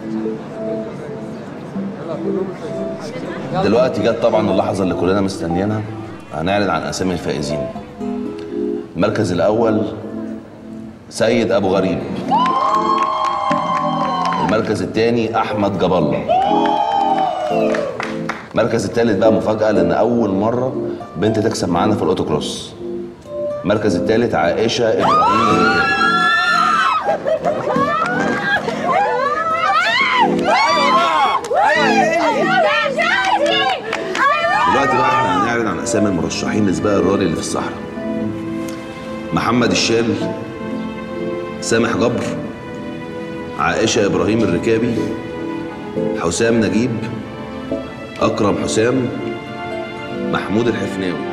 دلوقتي جت طبعا اللحظة اللي كلنا مستنيينها، هنعلن عن أسامي الفائزين. المركز الأول سيد أبو غريب. المركز الثاني أحمد جاب الله. المركز الثالث بقى مفاجأة، لأن أول مرة بنت تكسب معانا في الأوتو كروس. المركز الثالث عائشة إبراهيم. دلوقتي بقى احنا هنعلن عن اسامي المرشحين لسباق الرالي اللي في الصحراء. محمد الشال، سامح جبر، عائشة إبراهيم الركابي، حسام نجيب، أكرم حسام، محمود الحفناوي.